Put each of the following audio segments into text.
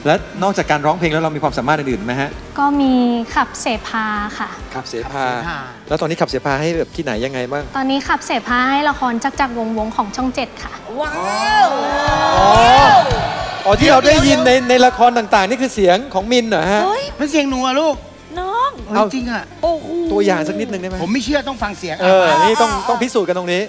แล้วนอกจากการร้องเพลงแล้วเรามีความสามารถอื่นๆไหมฮะก็มีขับเสพาค่ะขับเสพาแล้วตอนนี้ขับเสพาให้แบบที่ไหนยังไงบ้างตอนนี้ขับเสพาให้ละครจักวงของช่อง7ค่ะว้าวอ๋อที่เราได้ยินในละครต่างๆนี่คือเสียงของมินเหรอฮะมันเสียงหนูอะลูกน้องเอาจริงอะโอ้โหตัวอย่างสักนิดนึงได้ไหมผมไม่เชื่อต้องฟังเสียงนี่ต้องพิสูจน์กันตรงนี้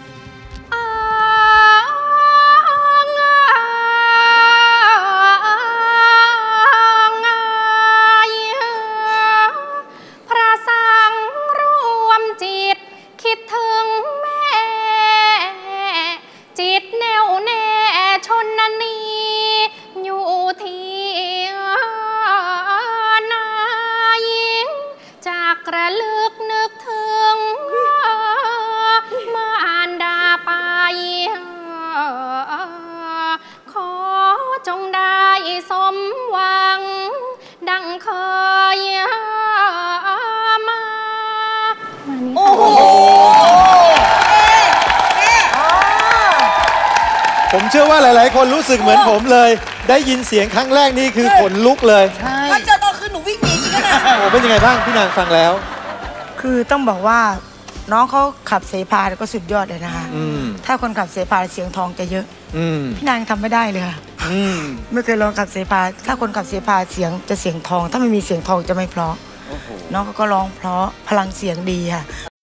กระลึกนึกถึงมารดาไปขอจงได้สมหวังดังเคยมาโอ้โหผมเชื่อว่าหลายๆคนรู้สึกเหมือนผมเลยได้ยินเสียงครั้งแรกนี่คือขนลุกเลยถ้าเจอตอนคืนหนูวิ่งหนีจริงนะโอ้เป็นยังไงบ้างพี่นางฟังแล้วคือต้องบอกว่าน้องเขาขับเสพาก็สุดยอดเลยนะคะถ้าคนขับเสพาเสียงทองจะเยอะพี่นางทำไม่ได้เลยค่ะไม่เคยลองขับเสพาถ้าคนขับเสพาเสียงจะเสียงทองถ้าไม่มีเสียงทองจะไม่เพราะน้องเขาก็ร้องเพราะพลังเสียงดีค่ะ